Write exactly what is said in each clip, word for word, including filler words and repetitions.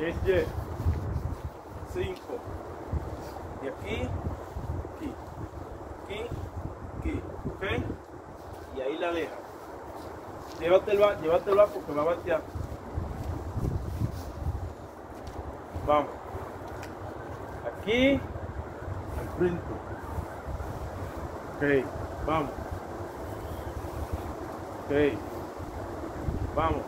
es Y, cinco, y aquí, aquí, aquí, aquí, ¿ok? Y ahí la deja. Llévatela, llévatela porque va a batear. Vamos. Aquí, al frente. Ok, vamos. Ok, vamos.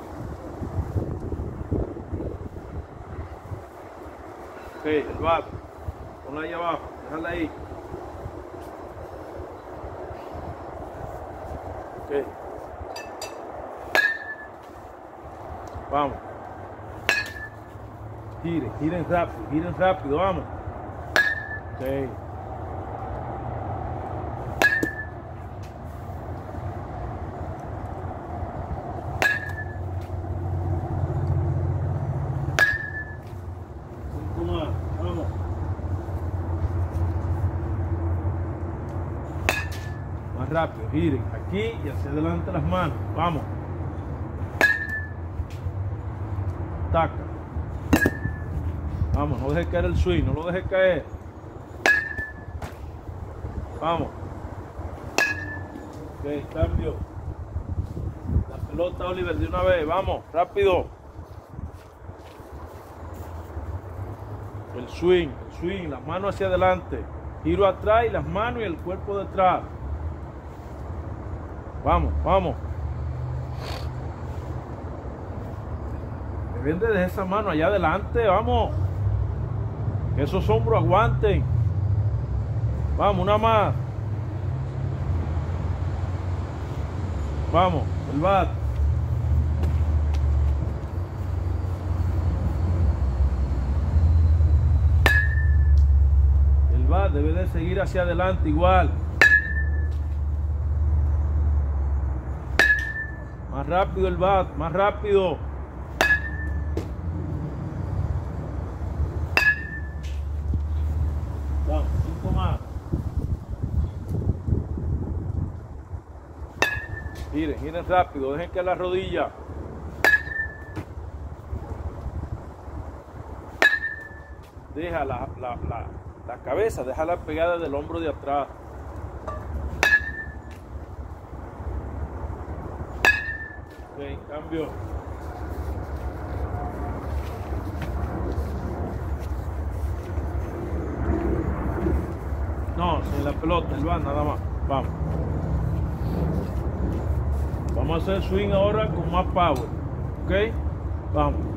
Ok, el bat. Ponla ahí abajo, déjala ahí. Ok. Vamos. Giren, giren rápido, giren rápido, vamos. Ok. Cinco más, vamos. Más rápido, giren aquí y hacia adelante las manos, vamos. Taca. Vamos, no dejes caer el swing, no lo dejes caer. Vamos. Ok, cambio. La pelota, Oliver, de una vez, vamos, rápido. El swing, el swing, las manos hacia adelante. Giro atrás y las manos y el cuerpo detrás. Vamos, vamos. Deben de dejar esa mano allá adelante, vamos. Que esos hombros aguanten. Vamos, una más. Vamos, el bat. El bat debe de seguir hacia adelante igual. Más rápido el bat, más rápido. Vamos, cinco más. Giren, giren rápido, dejen que la rodilla. Deja la, la, la, la cabeza, déjala pegada del hombro de atrás. Ok, cambio. No, sin la pelota, el bat nada más. Vamos. Vamos a hacer swing ahora con más power. ¿Ok? Vamos.